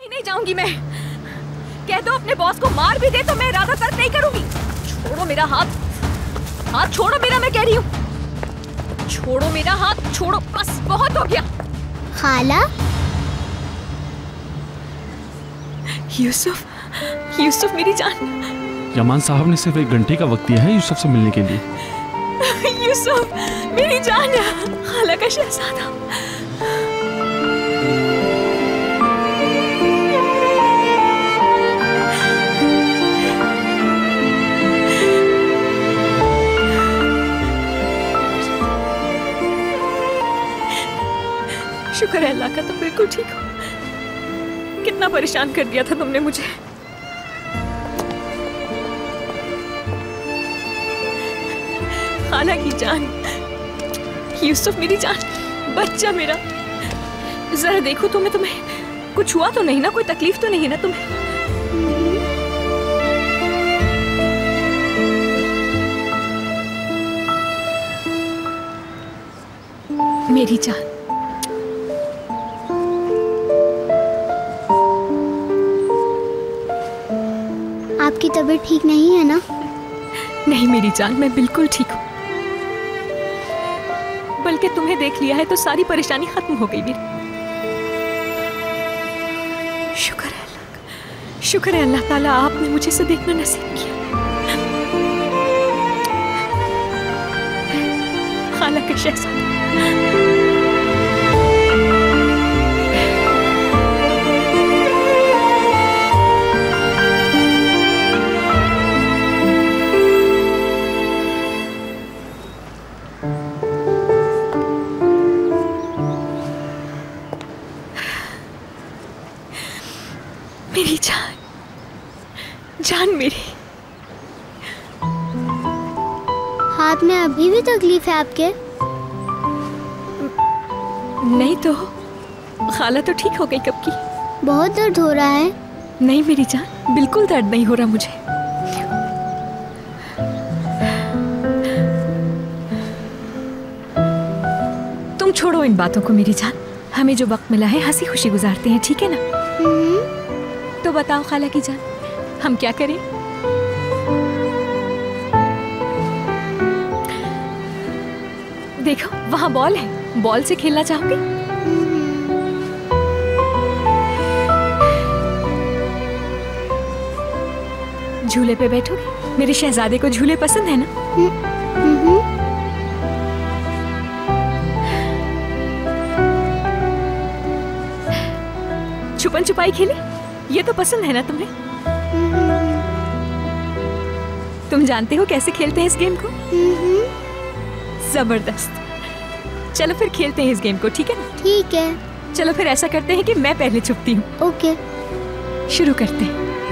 नहीं जाऊंगी मैं। कह दो अपने बॉस को मार भी दे तो मैं इरादा तर्क नहीं करूंगी। छोड़ो मेरा हाथ, हाथ छोड़ो मेरा, मैं कह रही हूँ। छोड़ो मेरा हाथ, छोड़ो, बस बहुत हो गया। खाला? यूसुफ, यूसुफ मेरी जान। यमान साहब ने सिर्फ 1 घंटे का वक्त दिया है यूसुफ से मिलने के लिए। यूसुफ मेरी जान, खाला का शहजादा। शुक्र है अल्लाह का, तुम बिल्कुल ठीक हो। कितना परेशान कर दिया था तुमने मुझे। खाला की जान, यूसुफ मेरी जान, बच्चा मेरा, जरा देखो तुम्हें कुछ हुआ तो नहीं ना, कोई तकलीफ तो नहीं है ना तुम्हें? मेरी जान, आपकी तबीयत ठीक नहीं है ना? नहीं मेरी जान, मैं बिल्कुल ठीक हूँ। बल्कि तुम्हें देख लिया है तो सारी परेशानी खत्म हो गई मेरी। शुक्र है अल्लाह का, शुक्र है अल्लाह ताला, आपने मुझे इसे देखना नसीब किया। खाला का शहजादा। मेरी जान, जान मेरी। हाथ में अभी भी तकलीफ है आपके? नहीं तो खाला तो ठीक हो गई कब की। बहुत दर्द हो रहा है? नहीं मेरी जान, बिल्कुल दर्द नहीं हो रहा मुझे। तुम छोड़ो इन बातों को मेरी जान, हमें जो वक्त मिला है हंसी खुशी गुजारते हैं, ठीक है ना? तो बताओ खाला की जान, हम क्या करें? देखो वहां बॉल है, बॉल से खेलना चाहोगे? झूले पे बैठोगे? मेरे शहजादे को झूले पसंद है ना? छुपन छुपाई खेले? ये तो पसंद है ना तुम्हें? तुम जानते हो कैसे खेलते हैं इस गेम को? जबरदस्त। चलो फिर खेलते हैं इस गेम को, ठीक है ना? ठीक है। चलो फिर ऐसा करते हैं कि मैं पहले छुपती हूँ। ओके। शुरू करते हैं।